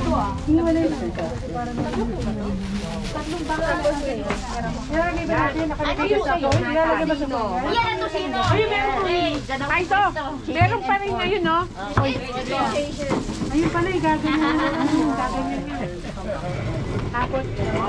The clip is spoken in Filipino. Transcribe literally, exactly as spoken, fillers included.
Hiwalay lang. Tatlong baka. Ilalagay ba natin? Nakalagay sa ito? Ilalagay ba sa ito? Yan ito sino? Ayun, meron po yun. Ay, ito. Meron pa rin ngayon, no? Ayun pala, gaganyan. Gaganyan yun. Tapos,